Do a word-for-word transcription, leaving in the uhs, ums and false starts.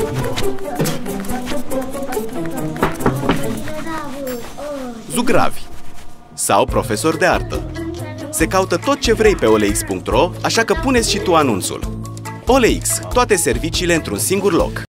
Zugravi sau profesor de artă. Se caută tot ce vrei pe O L X punct ro, așa că puneți și tu anunțul. O L X, toate serviciile într-un singur loc.